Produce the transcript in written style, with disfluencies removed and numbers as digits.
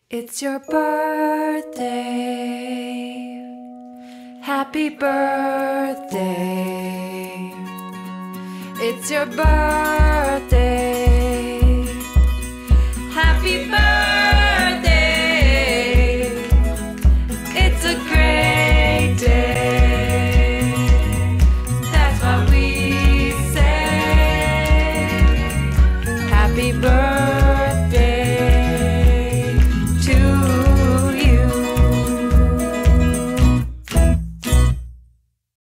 It's your birthday. Happy birthday. It's your birthday. Happy birthday. It's a great day. That's what we say. Happy birthday.